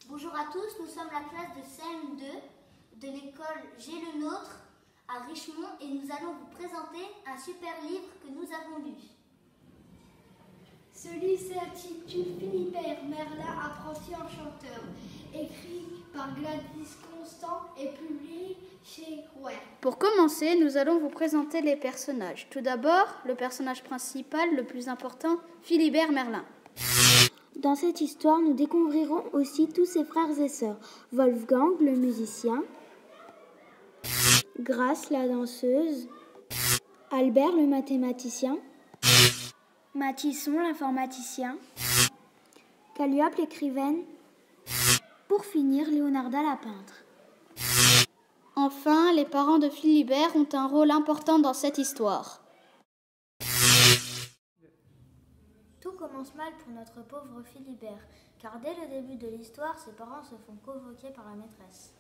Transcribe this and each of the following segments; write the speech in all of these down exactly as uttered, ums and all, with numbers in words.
Bonjour à tous, nous sommes la classe de C M deux de l'école J'ai le nôtre à Richemont et nous allons vous présenter un super livre que nous avons lu. Ce livre s'intitule Philibert Merlin, apprenti enchanteur, écrit par Gladys Constant et publié chez Rouet. Pour commencer, nous allons vous présenter les personnages. Tout d'abord, le personnage principal, le plus important, Philibert Merlin. Dans cette histoire, nous découvrirons aussi tous ses frères et sœurs. Wolfgang, le musicien, Grace, la danseuse, Albert, le mathématicien, Mathison, l'informaticien, Calliope, l'écrivaine, pour finir, Léonarda, la peintre. Enfin, les parents de Philibert ont un rôle important dans cette histoire. Tout commence mal pour notre pauvre Philibert, car dès le début de l'histoire, ses parents se font convoquer par la maîtresse.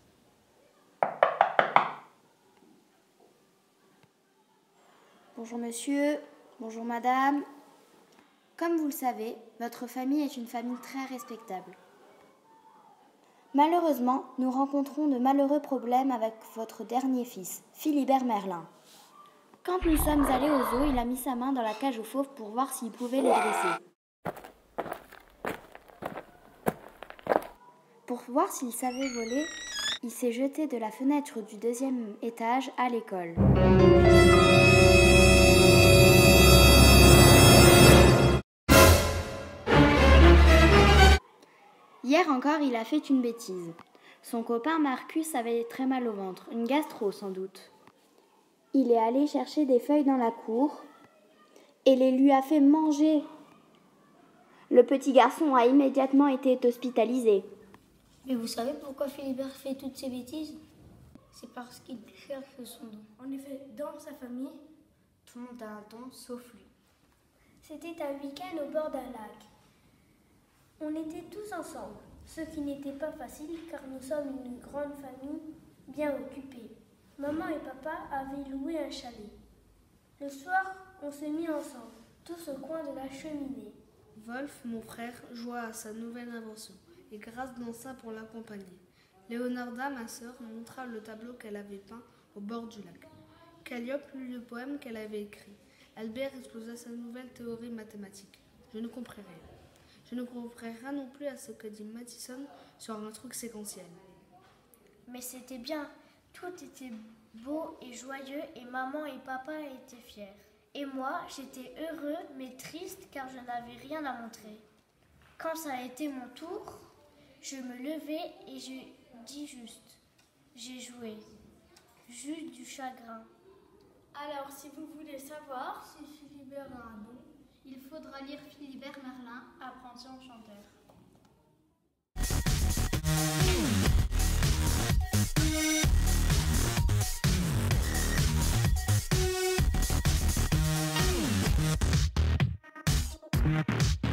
Bonjour monsieur, bonjour madame. Comme vous le savez, notre famille est une famille très respectable. Malheureusement, nous rencontrons de malheureux problèmes avec votre dernier fils, Philibert Merlin. Quand nous sommes allés au zoo, il a mis sa main dans la cage aux fauves pour voir s'il pouvait les dresser. Pour voir s'il savait voler, il s'est jeté de la fenêtre du deuxième étage à l'école. Hier encore, il a fait une bêtise. Son copain Marcus avait très mal au ventre, une gastro sans doute. Il est allé chercher des feuilles dans la cour et les lui a fait manger. Le petit garçon a immédiatement été hospitalisé. Mais vous savez pourquoi Philibert fait toutes ces bêtises? C'est parce qu'il cherche son don. En effet, dans sa famille, tout le monde a un don sauf lui. C'était un week-end au bord d'un lac. On était tous ensemble, ce qui n'était pas facile car nous sommes une grande famille bien occupée. Maman et papa avaient loué un chalet. Le soir, on s'est mis ensemble, tous au coin de la cheminée. Wolf, mon frère, joua à sa nouvelle invention et Grace dansa pour l'accompagner. Léonarda, ma sœur, montra le tableau qu'elle avait peint au bord du lac. Calliope lut le poème qu'elle avait écrit. Albert exposa sa nouvelle théorie mathématique. Je ne compris rien. Je ne comprends rien non plus à ce que dit Mathison sur un truc séquentiel. Mais c'était bien, tout était beau et joyeux et maman et papa étaient fiers. Et moi, j'étais heureux mais triste car je n'avais rien à montrer. Quand ça a été mon tour, je me levai et je dis juste, j'ai joué, juste du chagrin. Alors, si vous voulez savoir si Philibert a un don, il faudra lire Philibert Merlin, apprenti enchanteur. Thank you.